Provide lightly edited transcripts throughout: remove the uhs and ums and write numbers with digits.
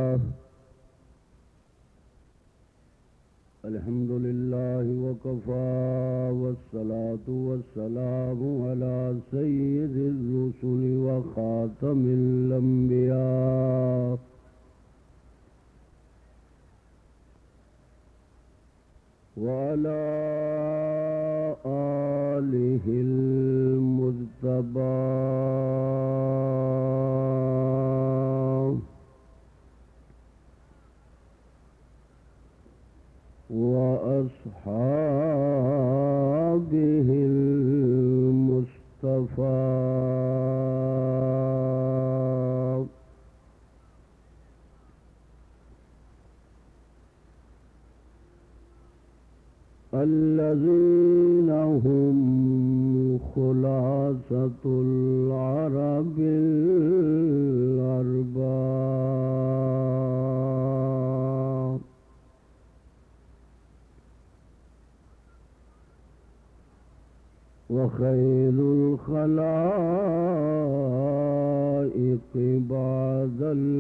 الحمد لله وكفى والصلاة والسلام على سيد الرسل وخاتم الأنبياء وعلى آله المجتبى وأصحابه المصطفى الذين هم خلاصة العرب الأرباب وخير الخلائق بعد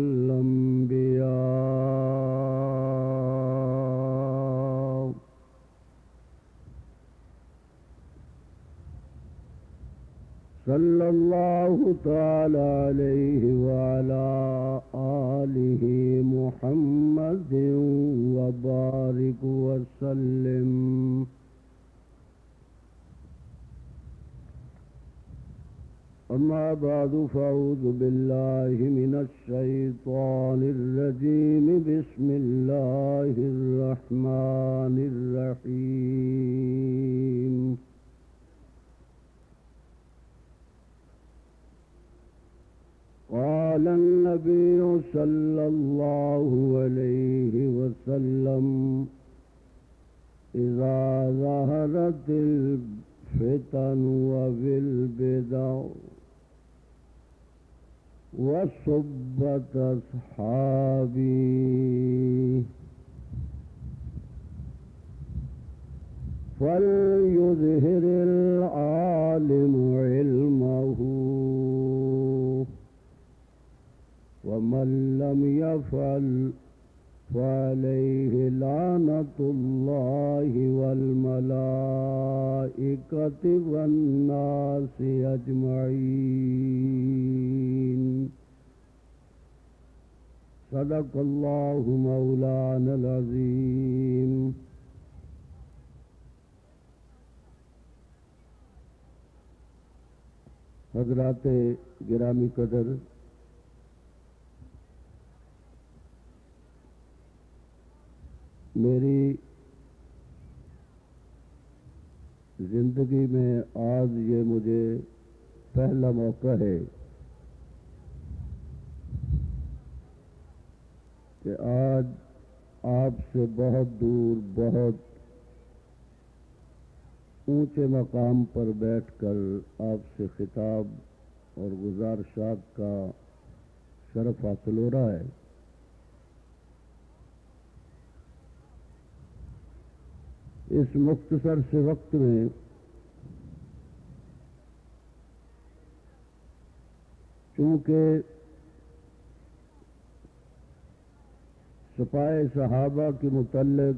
الأنبياء صلى الله تعالى عليه وعلى آله محمد وبارك وسلم. أما بعد فأعوذ بالله من الشيطان الرجيم. بسم الله الرحمن الرحيم. قال النبي صلى الله عليه وسلم: إذا ظهرت الفتن والبدع وصبت أصحابي فليظهر العالم علمه ومن لم يفعل فعليه لعنة الله والملائكة والناس أجمعين. صدق الله مولانا العظيم. حضرات گرامی قدر، میری زندگی میں آج یہ مجھے پہلا موقع ہے کہ آج آپ سے بہت دور، بہت اونچے مقام پر بیٹھ کر آپ سے خطاب اور گزارشات کا شرف حاصل ہو رہا ہے. اس مختصر سے وقت میں چونکہ سپاہ صحابہ کے متعلق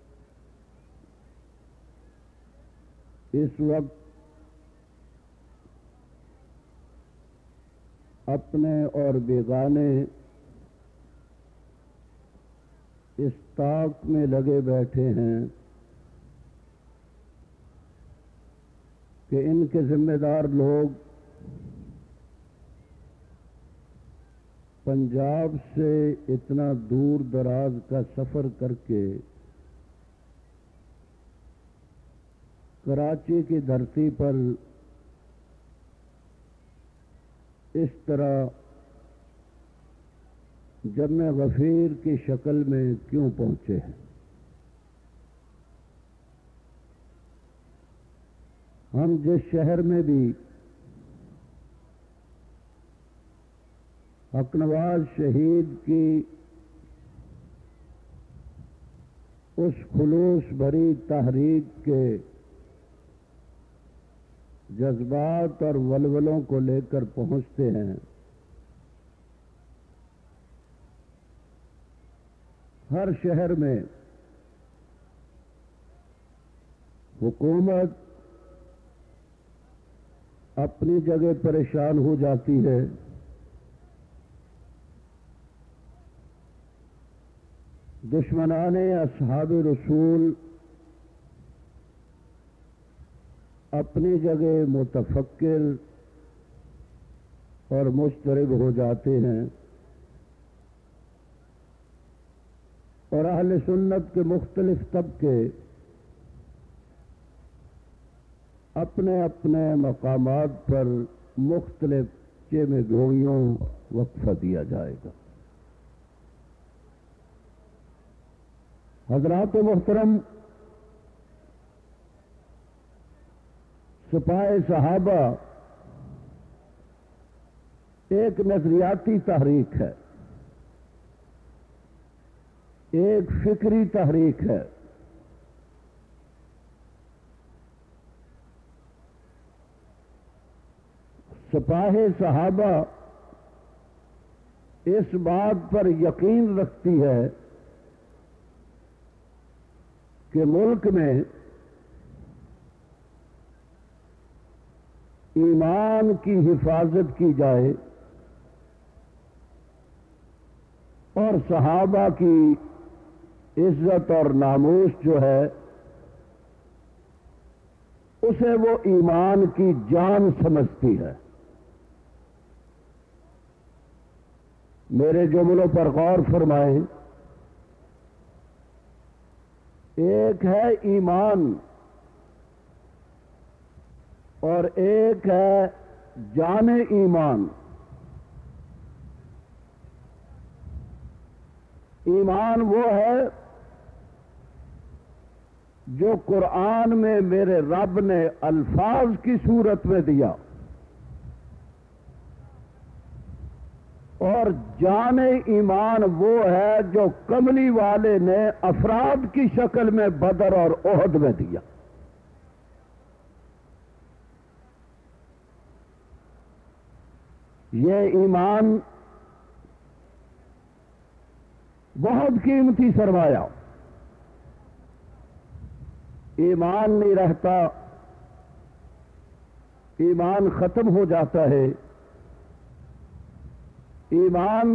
اس وقت اپنے اور بیگانے اس طاق میں لگے بیٹھے ہیں کہ ان کے ذمہ دار لوگ پنجاب سے اتنا دور دراز کا سفر کر کے کراچی کی دھرتی پر اس طرح جمع غفیر کی شکل میں کیوں پہنچے ہیں. ہم جس شہر میں بھی حق نواز شہید کی اس خلوص بھری تحریک کے جذبات اور ولولوں کو لے کر پہنچتے ہیں، ہر شہر میں حکومت اپنی جگہ پریشان ہو جاتی ہے، دشمنان اصحاب رسول اپنی جگہ متفکر اور مضطرب ہو جاتے ہیں، اور اہل سنت کے مختلف طبقے اپنے اپنے مقامات پر مختلف چیمے گوئیوں وقفہ دیا جائے گا۔ حضرات محترم، سپاہ صحابہ ایک نظریاتی تحریک ہے، ایک فکری تحریک ہے۔ سپاہ صحابہ اس بات پر یقین رکھتی ہے کہ ملک میں ایمان کی حفاظت کی جائے اور صحابہ کی عزت اور ناموس جو ہے اسے وہ ایمان کی جان سمجھتی ہے۔ میرے جملوں پر غور فرمائیں، ایک ہے ایمان اور ایک ہے جان ایمان۔ ایمان وہ ہے جو قرآن میں میرے رب نے الفاظ کی صورت میں دیا، اور جان ایمان وہ ہے جو کملی والے نے افراد کی شکل میں بدر اور احد میں دیا۔ یہ ایمان بہت قیمتی سرمایہ، ایمان نہیں رہتا، ایمان ختم ہو جاتا ہے۔ ایمان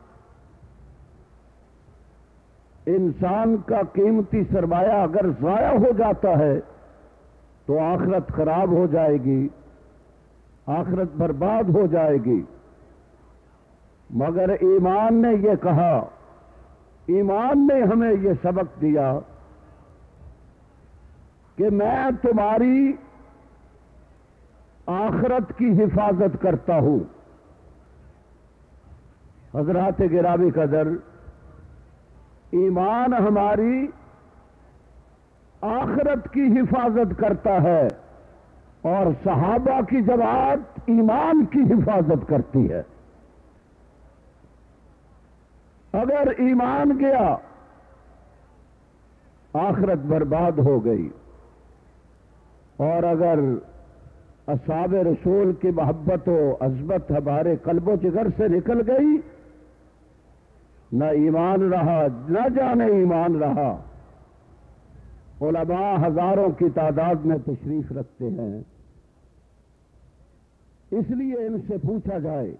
انسان کا قیمتی سرمایہ اگر ضائع ہو جاتا ہے تو آخرت خراب ہو جائے گی، آخرت برباد ہو جائے گی۔ مگر ایمان نے یہ کہا، ایمان نے ہمیں یہ سبق دیا کہ میں تمہاری آخرت کی حفاظت کرتا ہوں۔ حضرات گرامی قدر، ایمان ہماری آخرت کی حفاظت کرتا ہے اور صحابہ کی جماعت ایمان کی حفاظت کرتی ہے۔ اگر ایمان گیا آخرت برباد ہو گئی، اور اگر اصحاب رسول کی محبت و عظمت ہمارے قلب و جگر سے نکل گئی، نہ ایمان رہا، نہ جانے ایمان رہا۔ علماء ہزاروں کی تعداد میں تشریف رکھتے ہیں، اس لیے ان سے پوچھا جائے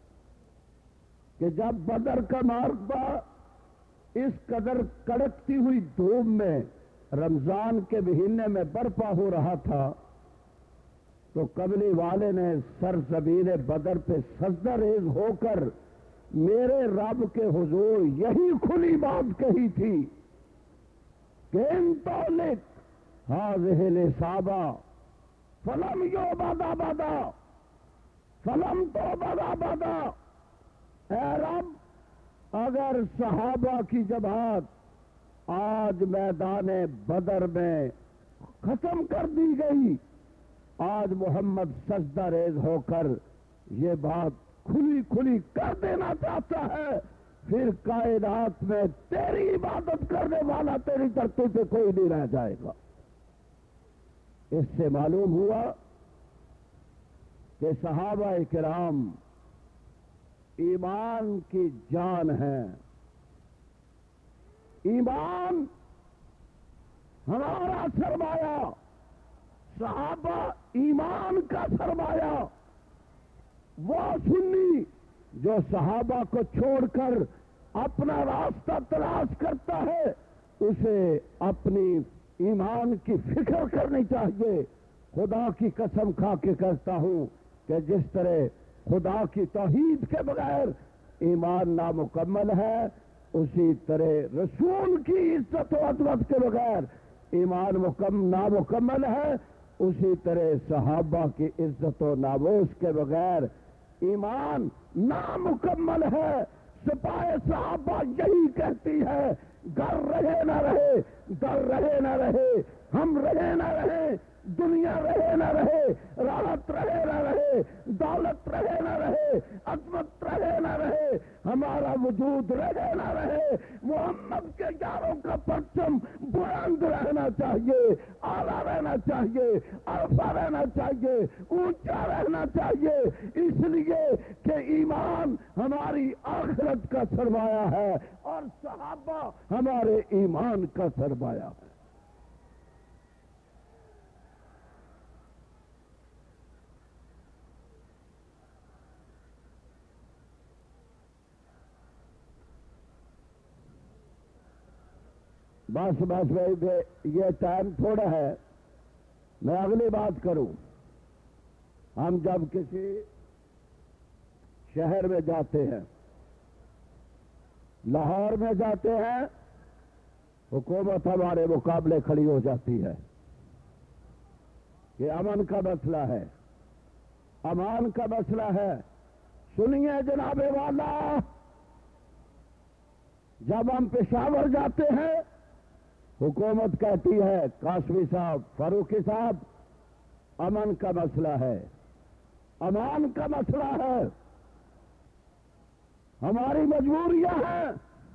کہ جب بدر کا معرکہ اس قدر کڑکتی ہوئی دھوپ میں رمضان کے مہینے میں برپا ہو رہا تھا تو قبلی والے نے سرزمین بدر پہ سجدہ ریز ہو کر میرے رب کے حضور یہی کھلی بات کہی تھی کہ ان طولک ہاذہ الإصابہ فلم یعبد ابدا، فلم تعبد ابدا۔ اے رب، اگر صحابہ کی جماعت آج میدان بدر میں ختم کر دی گئی، آج محمد سجدہ ریز ہو کر یہ بات کھلی کھلی کر دینا چاہتا ہے، پھر کائنات میں تیری عبادت کرنے والا تیری دھرتی پہ کوئی نہیں رہ جائے گا۔ اس سے معلوم ہوا کہ صحابہ کرام ایمان کی جان ہیں، ایمان ہمارا سرمایہ، صحابہ ایمان کا سرمایہ، وہ سنی جو صحابہ کو چھوڑ کر اپنا راستہ تلاش کرتا ہے، اسے اپنی ایمان کی فکر کرنی چاہیے۔ خدا کی قسم کھا کے کہتا ہوں کہ جس طرح خدا کی توحید کے بغیر ایمان نامکمل ہے، اسی طرح رسول کی عزت و عظمت کے بغیر ایمان نامکمل ہے، اسی طرح صحابہ کی عزت و ناموس کے بغیر ایمان نامکمل ہے۔ سپاہ صحابہ یہی کہتی ہے، گھر رہے نہ رہے، در رہے نہ رہے، ہم رہے نہ رہے، دنیا رہے نہ رہے، راحت رہے نہ رہے، دولت رہے نہ رہے، عظمت رہے نہ رہے، ہمارا وجود رہے نہ رہے، محمد کے یاروں کا پرچم بلند رہنا چاہیے، اعلیٰ رہنا چاہیے، عرفہ رہنا چاہیے، اونچا رہنا چاہیے، اس لیے کہ ایمان ہماری آخرت کا سرمایہ ہے اور صحابہ ہمارے ایمان کا سرمایہ ہے۔ بس یہ ٹائم تھوڑا ہے، میں اگلی بات کروں۔ ہم جب کسی شہر میں جاتے ہیں، لاہور میں جاتے ہیں، حکومت ہمارے مقابلے کھڑی ہو جاتی ہے کہ امن کا مسئلہ ہے، امان کا مسئلہ ہے۔ سنیے جناب والا، جب ہم پشاور جاتے ہیں، حکومت کہتی ہے قاسمی صاحب، فاروقی صاحب، امن کا مسئلہ ہے، امان کا مسئلہ ہے، ہماری مجبوریاں ہیں،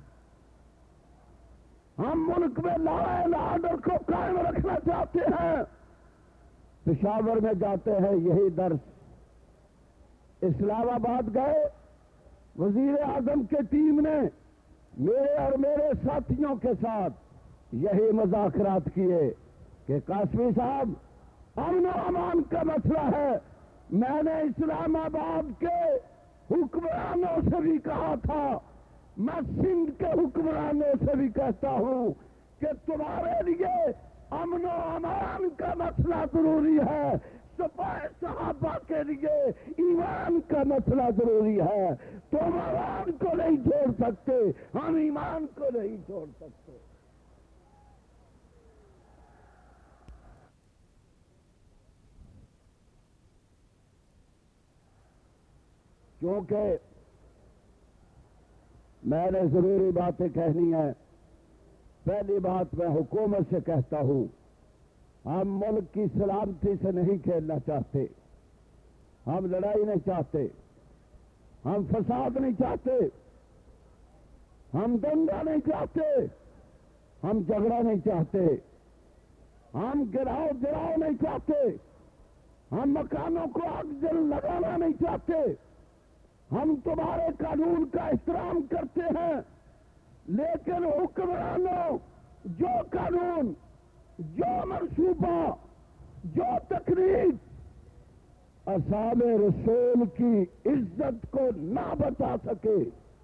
ہم ملک میں لا اینڈ آرڈر کو قائم رکھنا چاہتے ہیں۔ پشاور میں جاتے ہیں، یہی درس۔ اسلام آباد گئے، وزیر اعظم کی ٹیم نے میرے اور میرے ساتھیوں کے ساتھ یہی مذاکرات کیے کہ قاسمی صاحب، امن و امان کا مسئلہ ہے۔ میں نے اسلام آباد کے حکمرانوں سے بھی کہا تھا، میں سندھ کے حکمرانوں سے بھی کہتا ہوں کہ تمہارے لیے امن و امان کا مسئلہ ضروری ہے، سپاہ صحابہ کے لیے ایمان کا مسئلہ ضروری ہے۔ تم امان کو نہیں چھوڑ سکتے، ہم ایمان کو نہیں چھوڑ سکتے۔ کیونکہ میں نے ضروری باتیں کہنی ہیں۔ پہلی بات میں حکومت سے کہتا ہوں، ہم ملک کی سلامتی سے نہیں کھیلنا چاہتے، ہم لڑائی نہیں چاہتے، ہم فساد نہیں چاہتے، ہم دنگا نہیں چاہتے، ہم جھگڑا نہیں چاہتے، ہم گراؤ نہیں چاہتے، ہم مکانوں کو آگ جل لگانا نہیں چاہتے، ہم تمہارے قانون کا احترام کرتے ہیں، لیکن حکمرانوں، جو قانون، جو منصوبہ، جو تقریب اصحاب رسول کی عزت کو نہ بچا سکے،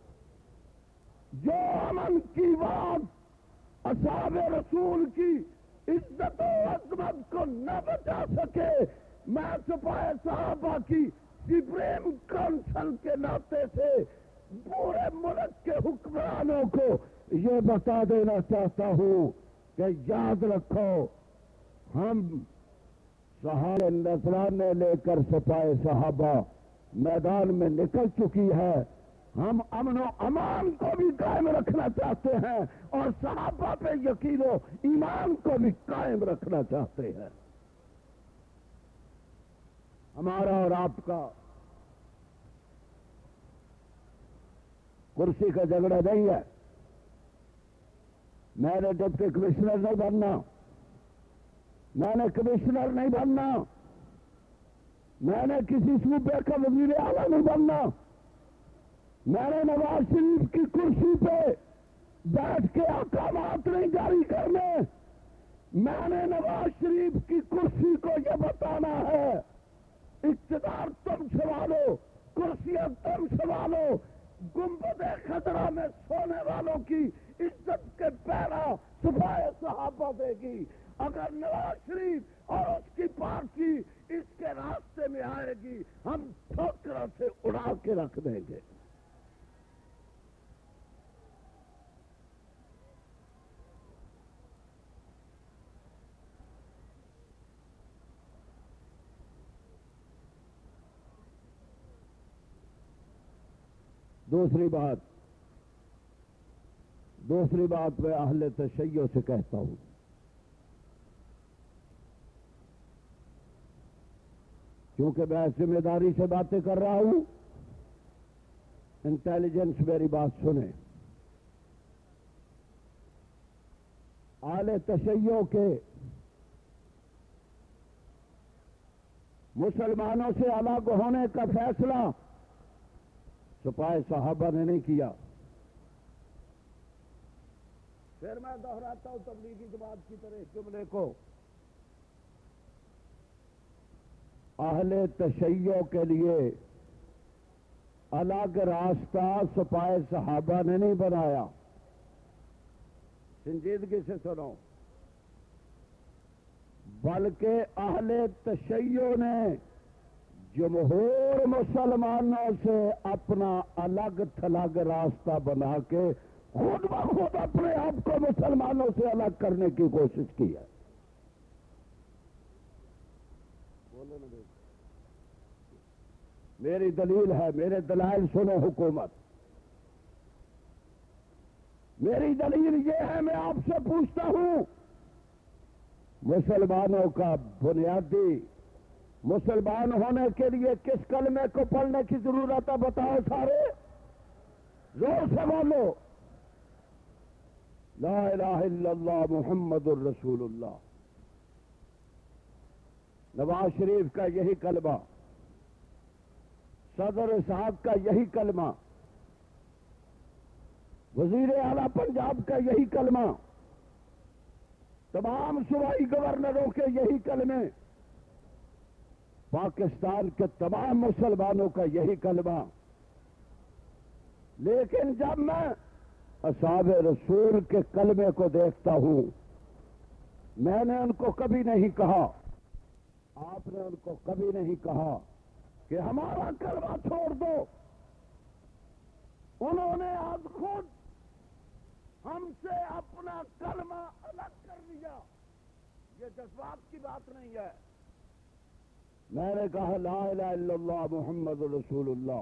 جو امن کی بات اصحاب رسول کی عزت و عظمت کو نہ بچا سکے، میں سپاہ صحابہ کی سپریم کونسل کے ناطے سے پورے ملک کے حکمرانوں کو یہ بتا دینا چاہتا ہوں کہ یاد رکھو، ہم صحابہ نذرانے لے کر سپاہ صحابہ میدان میں نکل چکی ہے، ہم امن و امان کو بھی قائم رکھنا چاہتے ہیں اور صحابہ پہ یقین و ایمان کو بھی قائم رکھنا چاہتے ہیں۔ ہمارا اور آپ کا کرسی کا جھگڑا نہیں ہے۔ میں نے ڈپٹی کمشنر نہیں بننا، میں نے کمشنر نہیں بننا، میں نے کسی صوبے کا وزیر اعلیٰ نہیں بننا، میں نے نواز شریف کی کرسی پہ بیٹھ کے احکامات نہیں جاری کرنے، میں نے نواز شریف کی کرسی کو یہ بتانا ہے، اقتدار تم سنبھالو، کرسیاں تم سنبھالو، گنبد خضرا میں سونے والوں کی عزت کے پہرا صفائے صحابہ دے گی۔ اگر نواز شریف اور اس کی پارٹی اس کے راستے میں آئے گی، ہم ٹھوکروں سے اڑا کے رکھ دیں گے۔ دوسری بات میں اہل تشیع سے کہتا ہوں، کیونکہ میں ذمہ داری سے باتیں کر رہا ہوں، انٹیلیجنس میری بات سنیں۔ اہل تشیع کے مسلمانوں سے الگ ہونے کا فیصلہ سپاہی صحابہ نے نہیں کیا۔ پھر میں دہراتا ہوں تبلیغی جماعت کی طرح اس جملے کو، اہل تشیع کے لیے الگ راستہ سپاہی صحابہ نے نہیں بنایا۔ سنجیدگی سے سنو، بلکہ اہل تشیع نے جمہور مسلمانوں سے اپنا الگ تھلگ راستہ بنا کے خود بخود اپنے آپ کو مسلمانوں سے الگ کرنے کی کوشش کی ہے۔ میری دلیل ہے، میرے دلائل سنو حکومت، میری دلیل یہ ہے، میں آپ سے پوچھتا ہوں، مسلمانوں کا بنیادی مسلمان ہونے کے لیے کس کلمے کو پڑھنے کی ضرورت ہے؟ بتاؤ سارے، زور سے بولو، لا الہ الا اللہ محمد الرسول اللہ۔ نواز شریف کا یہی کلمہ، صدر صاحب کا یہی کلمہ، وزیر اعلیٰ پنجاب کا یہی کلمہ، تمام صوبائی گورنروں کے یہی کلمے، پاکستان کے تمام مسلمانوں کا یہی کلمہ۔ لیکن جب میں اصحاب رسول کے کلمے کو دیکھتا ہوں، میں نے ان کو کبھی نہیں کہا، آپ نے ان کو کبھی نہیں کہا کہ ہمارا کلمہ چھوڑ دو۔ انہوں نے آج خود ہم سے اپنا کلمہ الگ کر لیا۔ یہ جذبات کی بات نہیں ہے۔ میں نے کہا لا الہ الا اللہ محمد رسول اللہ،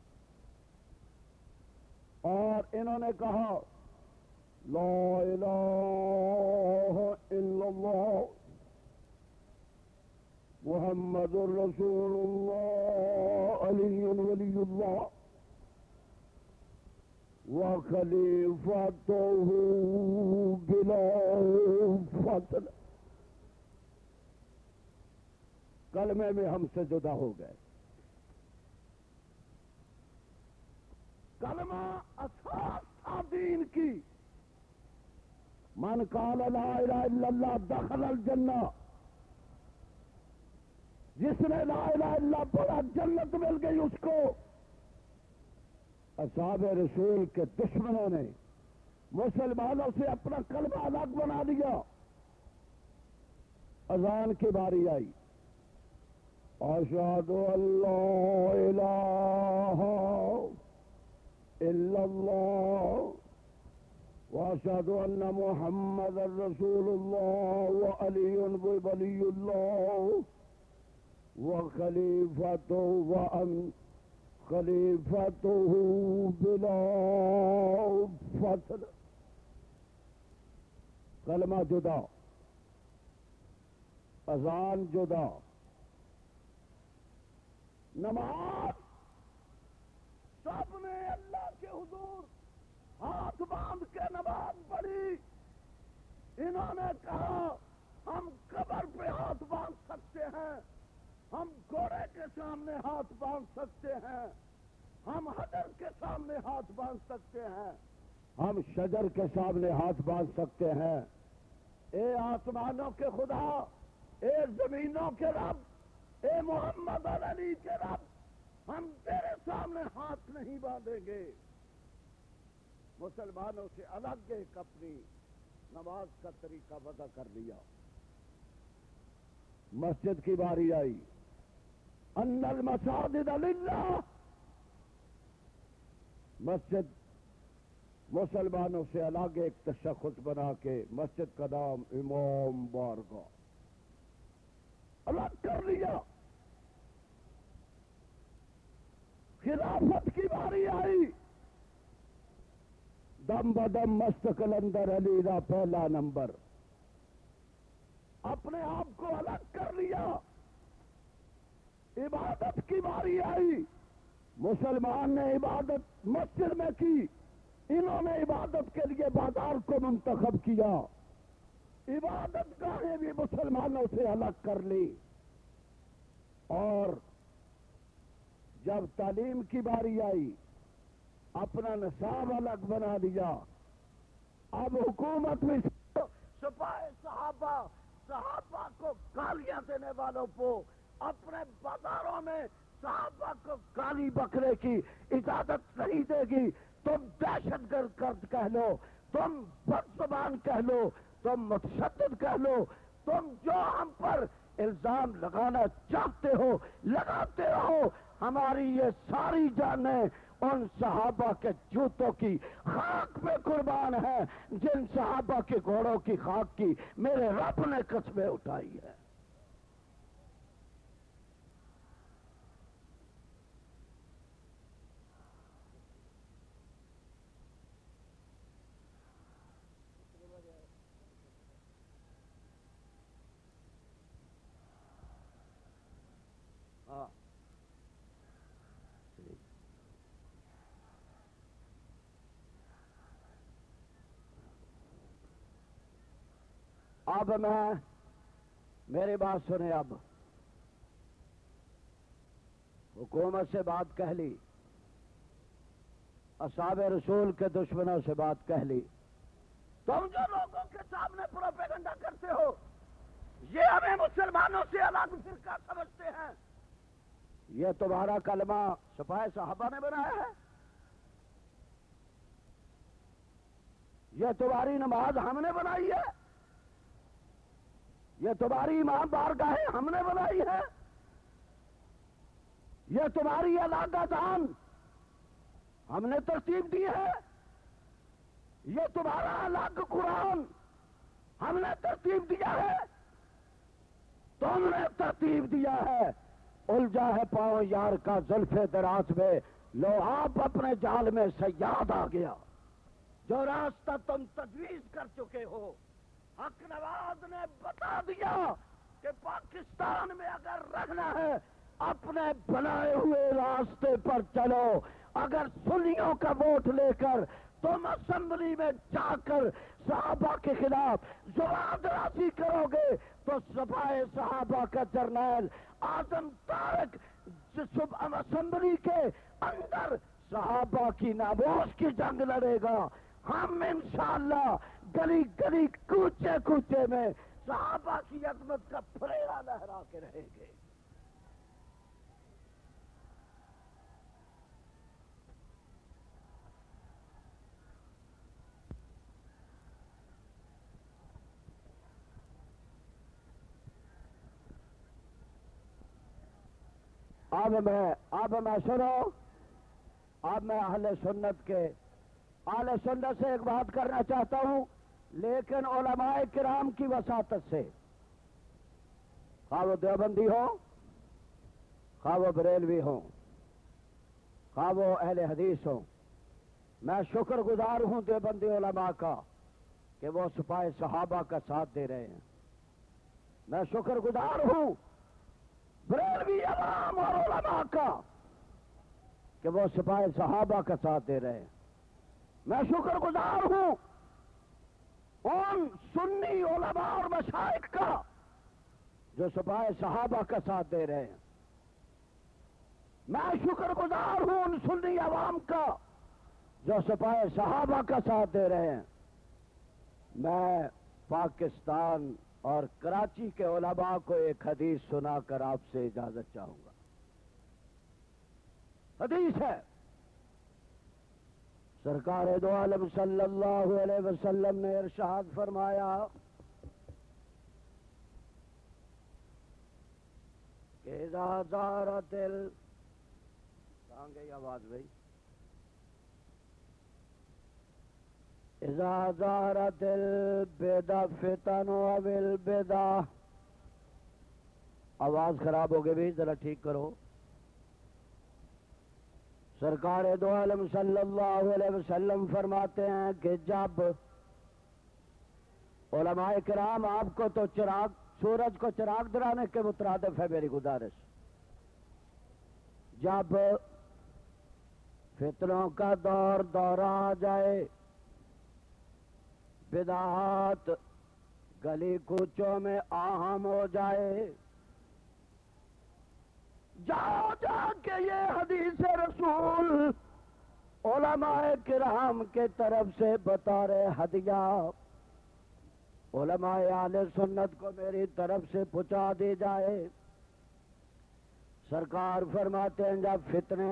اور انہوں نے کہا لا الہ الا اللہ محمد رسول اللہ علی ولی اللہ وخلیفتہ بلا فصل۔ کلمے میں ہم سے جدا ہو گئے۔ کلمہ اساس تھا دین کی، من قال لا الہ الا اللہ دخل الجنہ، جس نے لا الہ الا اللہ پڑھا جنت مل گئی اس کو۔ اصحاب رسول کے دشمنوں نے مسلمانوں سے اپنا کلمہ الگ بنا دیا۔ اذان کی باری آئی، اشہد ان لا الہ الا اللہ واشہد ان محمد رسول اللہ وعلی ولی اللہ وخلیفتہ خلیفتہ بلا فصل۔ کلمہ جدا، اذان جدا، نماز سب نے اللہ کے حضور ہاتھ باندھ کے نماز پڑھی۔ انہوں نے کہا ہم قبر پہ ہاتھ باندھ سکتے ہیں، ہم گھوڑے کے سامنے ہاتھ باندھ سکتے ہیں، ہم حجر کے سامنے ہاتھ باندھ سکتے ہیں، ہم شجر کے سامنے ہاتھ باندھ سکتے ہیں، اے آسمانوں کے خدا، اے زمینوں کے رب، اے محمد علی کے رب، ہم تیرے سامنے ہاتھ نہیں باندھیں گے۔ مسلمانوں سے الگ ایک اپنی نماز کا طریقہ وضع کر لیا۔ مسجد کی باری آئی، ان المساجد للہ، مسجد مسلمانوں سے الگ ایک تشخص بنا کے مسجد کا نام امام بارگاہ الگ کر لیا۔ خلافت کی باری آئی، دم بدم مست کلندر علی کا پہلا نمبر، اپنے آپ کو الگ کر لیا۔ عبادت کی باری آئی، مسلمان نے عبادت مسجد میں کی، انہوں نے عبادت کے لیے بازار کو منتخب کیا۔ عبادت گاہیں بھی مسلمانوں سے الگ کر لی، اور جب تعلیم کی باری آئی اپنا نصاب الگ بنا لیا۔ اب حکومت میں سپاہ صحابہ کو گالیاں دینے والوں کو اپنے بازاروں میں صحابہ کو گالی بکنے کی اجازت نہیں دے گی۔ تم دہشت گرد کہہ لو، تم بد زبان کہہ لو، تم متشدد کہہ لو، تم جو ہم پر الزام لگانا چاہتے ہو لگاتے رہو، ہماری یہ ساری جانیں ان صحابہ کے جوتوں کی خاک پہ قربان ہے جن صحابہ کے گھوڑوں کی خاک کی میرے رب نے قسمیں اٹھائی ہے۔ اب میری بات سنیں، اب حکومت سے بات کہہ لی، اصحاب رسول کے دشمنوں سے بات کہہ لی، تم جو لوگوں کے سامنے پروپیگنڈا کرتے ہو یہ ہمیں مسلمانوں سے الگ فرقہ سمجھتے ہیں، یہ تمہارا کلمہ سپاہ صحابہ نے بنایا ہے، یہ تمہاری نماز ہم نے بنائی ہے، یہ تمہاری امام بارگاہیں ہم نے بنائی ہے، یہ تمہاری الگ اذان ہم نے ترتیب دی ہے، یہ تمہارا الگ قرآن ہم نے ترتیب دیا ہے، تم نے ترتیب دیا ہے۔ الجھا ہے پاؤں یار کا زلف دراز میں، لو آپ اپنے جال میں صیاد آ گیا، جو راستہ تم تجویز کر چکے ہو۔ حق نواز نے بتا دیا کہ پاکستان میں اگر رہنا ہے اپنے بنائے ہوئے راستے پر چلو، اگر سنیوں کا ووٹ لے کر تم اسمبلی میں جا کر صحابہ کے خلاف زبان درازی کرو گے تو سپاہ صحابہ کا جرنیل اعظم طارق اسمبلی کے اندر صحابہ کی ناموس کی جنگ لڑے گا۔ ہم انشاءاللہ گلی گلی کوچے کوچے میں صحابہ کی عظمت کا پھریڑا لہرا کے رہیں گے۔ اب میں سنو، اب میں اہل سنت سے ایک بات کرنا چاہتا ہوں، لیکن علماء کرام کی وساطت سے، خواہ وہ دیوبندی ہو، خواہ وہ بریلوی ہو، خواہ وہ اہل حدیث ہو، میں شکر گزار ہوں دیوبندی علماء کا کہ وہ سپاہ صحابہ کا ساتھ دے رہے ہیں، میں شکر گزار ہوں بریلوی عوام اور علماء کا کہ وہ سپاہ صحابہ کا ساتھ دے رہے ہیں، میں شکر گزار ہوں ان سنی علماء اور مشائخ کا جو سپاہ صحابہ کا ساتھ دے رہے ہیں، میں شکر گزار ہوں ان سنی عوام کا جو سپاہی صحابہ کا ساتھ دے رہے ہیں، میں پاکستان اور کراچی کے علماء کو ایک حدیث سنا کر آپ سے اجازت چاہوں گا۔ حدیث ہے، سرکار دو عالم صلی اللہ علیہ وسلم نے ارشاد فرمایا کہ اذا زارت کہاں گئی آواز بھائی؟ اذا زارت البدع فتن او البدع، آواز خراب ہو گئی بھی، ذرا ٹھیک کرو۔ سرکار دو عالم صلی اللہ علیہ وسلم فرماتے ہیں کہ جب علماء کرام آپ کو تو چراغ، سورج کو چراغ دلانے کے مترادف ہے میری گزارش، جب فتنوں کا دورہ آ جائے، بدعات گلی کوچوں میں اہم ہو جائے، جا کے یہ حدیث رسول علماء کرام کے طرف سے بطور ہدیہ علماء اہل سنت کو میری طرف سے پہنچا دی جائے۔ سرکار فرماتے ہیں جب فتنے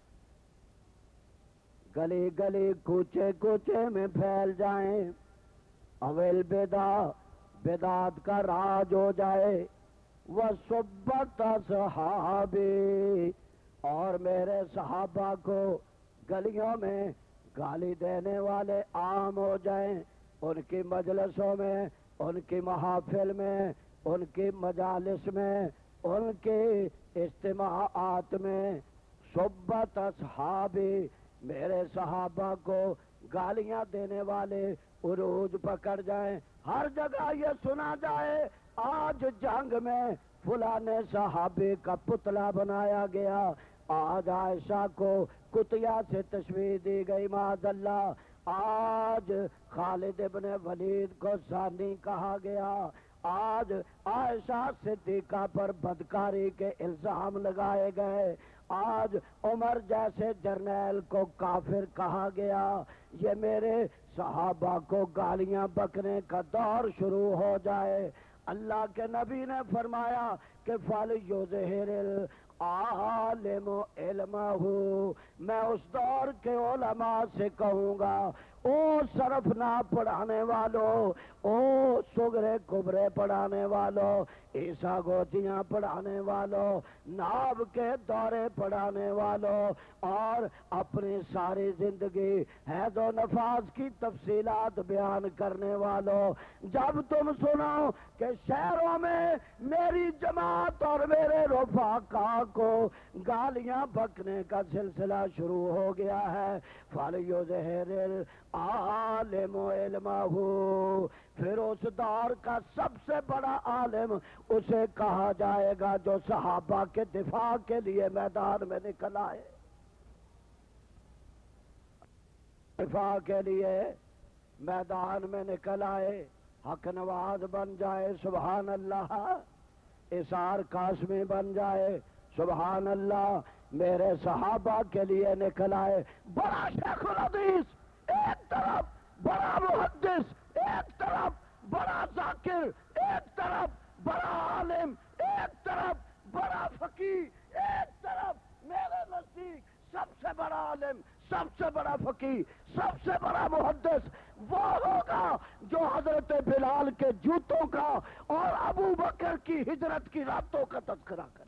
گلی گلی کوچے کوچے میں پھیل جائیں، اویل بدعات کا راج ہو جائے، وَصُبَّتْ أَصْحَابِي، اور میرے صحابہ کو گلیوں میں گالی دینے والے عام ہو جائیں، ان کی مجلسوں میں، ان کی محافل میں، ان کی مجالس میں، ان کے اجتماعات میں، صُبَّتْ أَصْحَابِي، میرے صحابہ کو گالیاں دینے والے عروج پکڑ جائیں، ہر جگہ یہ سنا جائے آج جنگ میں فلانے صحابی کا پتلا بنایا گیا، آج عائشہ کو کتیا سے تشبیہ دی گئی معاذ اللہ، آج خالد ابن ولید کو زانی کہا گیا، آج عائشہ صدیقہ پر بدکاری کے الزام لگائے گئے، آج عمر جیسے جرنیل کو کافر کہا گیا، یہ میرے صحابہ کو گالیاں بکنے کا دور شروع ہو جائے۔ اللہ کے نبی نے فرمایا کہ فَلْيُظْهِرِ الْعَالِمُ عِلْمَهُ، میں اس دور کے علماء سے کہوں گا، او صرف نہ پڑھانے والوں، او صغرے کبرے پڑھانے والوں، عیسیٰ گوتیاں پڑھانے والوں، ناب کے دورے پڑھانے والوں، اور اپنی ساری زندگی حیض و نفاس کی تفصیلات بیان کرنے والوں، جب تم سنو کہ شہروں میں میری جماعت اور میرے رفقا کو گالیاں بکنے کا سلسلہ شروع ہو گیا ہے، فَلْيُظْهِرِ الْعَالِمُ عِلْمَهُ، پھر اس دور کا سب سے بڑا عالم اسے کہا جائے گا جو صحابہ کے دفاع کے لیے میدان میں نکل آئے، دفاع کے لیے میدان میں نکل آئے، حق نواز بن جائے سبحان اللہ، اثار قاسمی بن جائے سبحان اللہ، میرے صحابہ کے لیے نکل آئے، بڑا شیخ الحدیث ایک طرف، بڑا محدث ایک طرف، بڑا ذاکر ایک طرف، بڑا عالم ایک طرف، بڑا فقیہ ایک طرف، میرے نزدیک سب سے بڑا عالم، سب سے بڑا فقیہ، سب سے بڑا محدث وہ ہوگا جو حضرت بلال کے جوتوں کا اور ابو بکر کی ہجرت کی راتوں کا تذکرہ کرے۔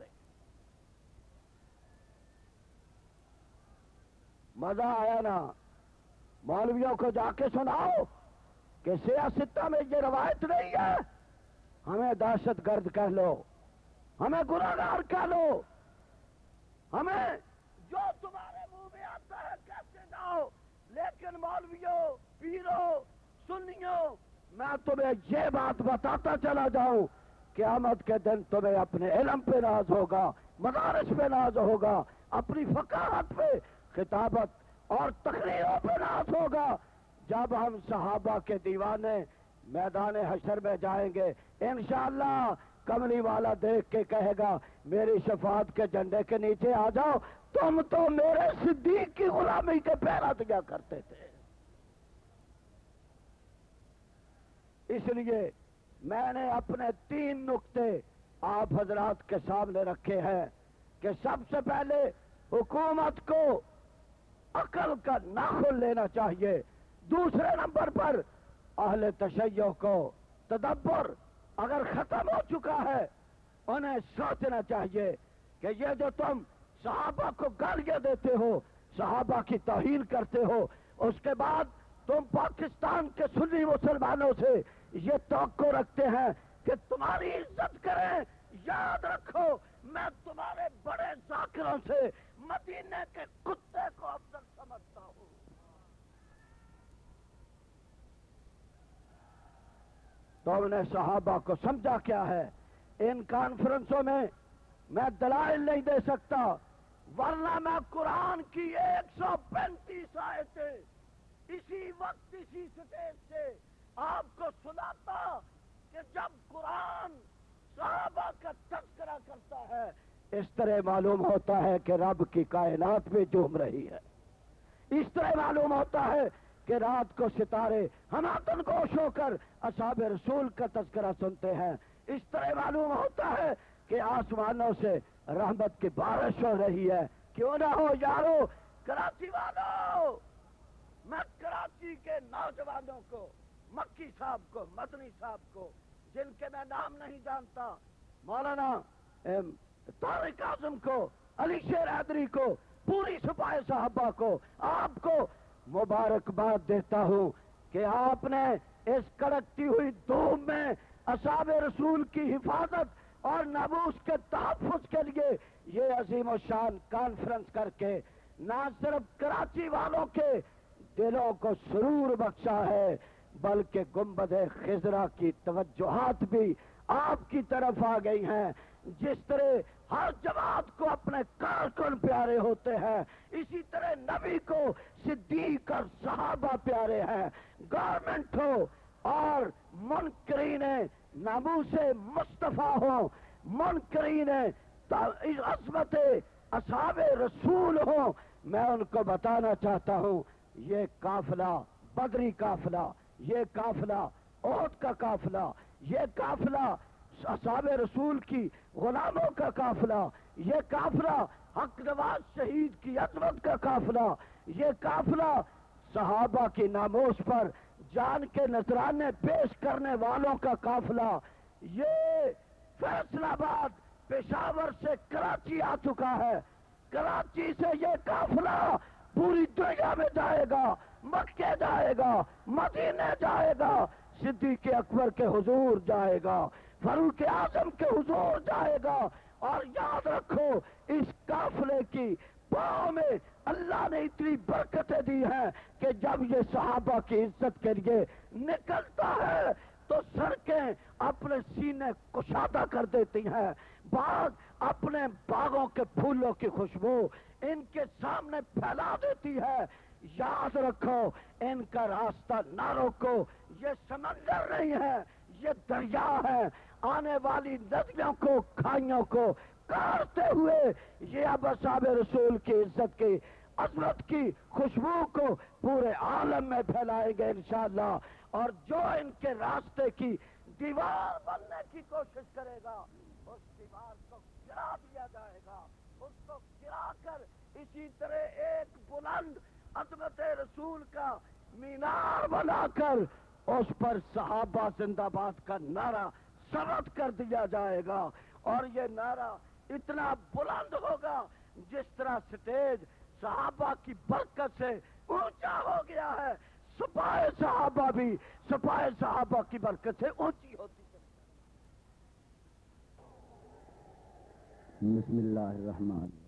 مزہ آیا نا؟ مولویوں کو جا کے سناؤ کہ سیاستہ میں یہ روایت نہیں ہے، ہمیں دہشت گرد کہہ لو، ہمیں گناہگار کہہ لو، ہمیں جو تمہارے منہ میں آتا ہے کہتے جاؤ، لیکن مولویوں، پیروں، سنیوں، میں تمہیں یہ بات بتاتا چلا جاؤں، قیامت کے دن تمہیں اپنے علم پہ ناز ہوگا، مدارس پہ ناز ہوگا، اپنی فقاہت پہ، خطابت اور تقریروں پہ ناز ہوگا، جب ہم صحابہ کے دیوانے میدان حشر میں جائیں گے انشاءاللہ کملی والا دیکھ کے کہے گا میری شفاعت کے جھنڈے کے نیچے آ جاؤ، تم تو میرے صدیق کی غلامی کے پہرا دیا کرتے تھے۔ اس لیے میں نے اپنے 3 نقطے آپ حضرات کے سامنے رکھے ہیں کہ سب سے پہلے حکومت کو عقل کا ناخن لینا چاہیے، دوسرے نمبر پر اہل تشیع کو تدبر اگر ختم ہو چکا ہے انہیں سوچنا چاہیے کہ یہ جو تم صحابہ کو گالیاں دیتے ہو، صحابہ کی توہین کرتے ہو، اس کے بعد تم پاکستان کے سنی مسلمانوں سے یہ توقع رکھتے ہیں کہ تمہاری عزت کریں، یاد رکھو میں تمہارے بڑے ذاکروں سے مدینے کے کتے کو افضل سمجھتا ہوں۔ تم نے صحابہ کو سمجھا کیا ہے؟ ان کانفرنسوں میں دلائل نہیں دے سکتا، ورنہ میں قرآن کی 135 آیتیں اسی وقت اسی سٹیج سے آپ کو سناتا کہ جب قرآن صحابہ کا تذکرہ کرتا ہے اس طرح معلوم ہوتا ہے کہ رب کی کائنات میں جھوم رہی ہے، اس طرح معلوم ہوتا ہے کہ رات کو ستارے ہماتن گوش ہو کر اصحاب رسول کا تذکرہ سنتے ہیں، اس طرح معلوم ہوتا ہے کہ آسمانوں سے رحمت کی بارش ہو رہی ہے۔ کیوں نہ ہو یارو، کراچی والوں، میں کراچی کے نوجوانوں کو، مکی صاحب کو، مدنی صاحب کو، جن کے میں نام نہیں جانتا، مولانا طارق اعظم کو، علی شیر حیدری کو، پوری سپاہی صحابہ کو، آپ کو مبارکباد دیتا ہوں کہ آپ نے اس کڑکتی ہوئی دھوپ میں اصحاب رسول کی حفاظت اور ناموس کے تحفظ کے لیے یہ عظیم و شان کانفرنس کر کے نہ صرف کراچی والوں کے دلوں کو سرور بخشا ہے بلکہ گنبد خضرا کی توجہات بھی آپ کی طرف آ گئی ہیں۔ جس طرح ہر جماعت کو اپنے کارکن پیارے ہوتے ہیں، اسی طرح نبی کو صدیق اور صحابہ پیارے ہیں، گورنمنٹ ہو اور منکرین ناموس مصطفیٰ ہو، منکرین عظمت اصحاب رسول ہو، میں ان کو بتانا چاہتا ہوں یہ قافلہ بدری قافلہ، یہ قافلہ احد کا قافلہ، یہ قافلہ اصحاب رسول کی غلاموں کا قافلہ، یہ قافلہ حق نواز شہید کی عظمت کا قافلہ، یہ قافلہ صحابہ کی ناموس پر جان کے نذرانے پیش کرنے والوں کا قافلہ، یہ فیصل آباد پشاور سے کراچی آ چکا ہے، کراچی سے یہ قافلہ پوری دنیا میں جائے گا، مکے جائے گا، مدینے جائے گا، صدیق اکبر کے حضور جائے گا، فاروق اعظم کے حضور جائے گا، اور یاد رکھو اس قافلے کی پاؤں میں اللہ نے اتنی برکتیں دی ہیں کہ جب یہ صحابہ کی عزت کے لیے نکلتا ہے تو سڑکیں اپنے سینے کشادہ کر دیتی ہیں، باغ اپنے باغوں کے پھولوں کی خوشبو ان کے سامنے پھیلا دیتی ہے۔ یاد رکھو ان کا راستہ نہ روکو، یہ سمندر نہیں ہے، یہ دریا ہے، آنے والی ندیوں کو کھائیوں کو کاٹتے ہوئے یہ اب اصحاب رسول کی عزت کی عظمت کی خوشبو کو پورے عالم میں پھیلائیں گے انشاءاللہ، اور جو ان کے راستے کی دیوار بننے کی کوشش کرے گا اس دیوار کو گرا دیا جائے گا، اس کو گرا کر اسی طرح ایک بلند عظمت رسول کا مینار بنا کر اس پر صحابہ زندہ باد کا نعرہ سرد کر دیا جائے گا، اور یہ نعرہ اتنا بلند ہوگا جس طرح سٹیج صحابہ کی برکت سے اونچا ہو گیا ہے، سپاہ صحابہ بھی سپاہ صحابہ کی برکت سے اونچی ہوتی ہے۔ بسم اللہ الرحمن